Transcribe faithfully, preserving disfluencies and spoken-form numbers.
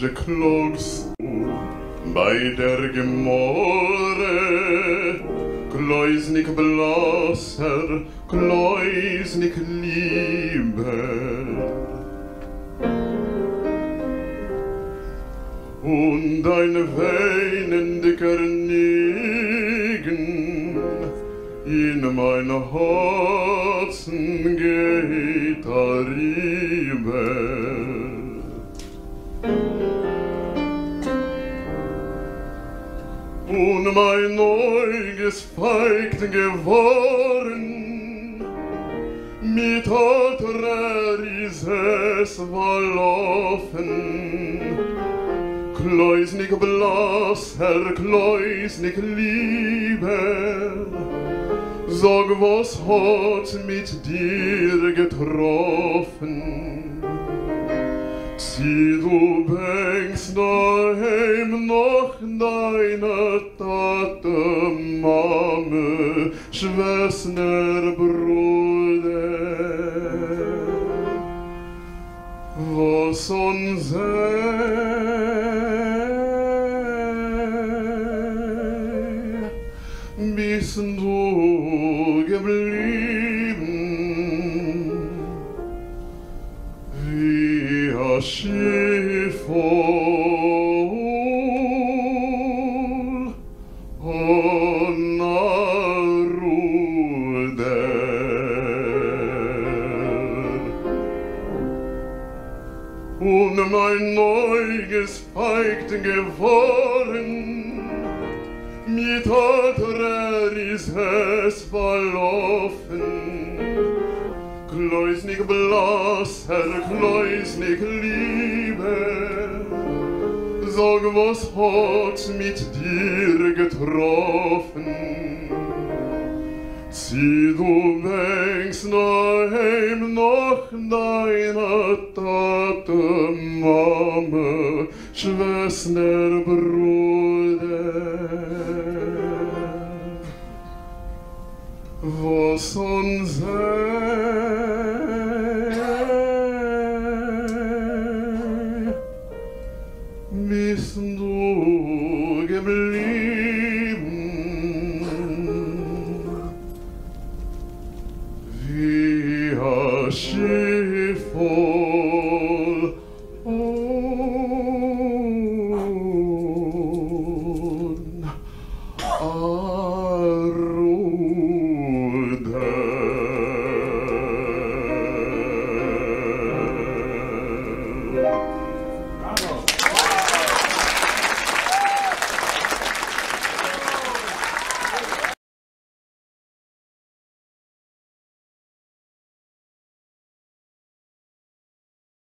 Wasche klagst du bei der Gemorre, Gleusnig Blasser, Gleusnig Liebe. Und ein weinendiger Nigen in mein Herzen geht darüber. Und mein Auges feigt geworden, mit alter ist es verlaufen. Gleusnig Blasser, Gleusnig Liebe, sag, was hat mit dir getroffen? Zieh du bängst daheim nach deiner Tate, Mame, Schwester, Bruder. Was uns bist du geblieben, wie ein Schiff voll ohne Ruder. Und mein Neues feigt geworden, mit alter ist es verlaufen. Gleusnig Blasser, Gleusnig Liebe, sag, was hat mit dir getroffen? Zieh du bängst daheim nach deiner Tate, Mame, Schwester, Bruder. Was uns bist du geblieben.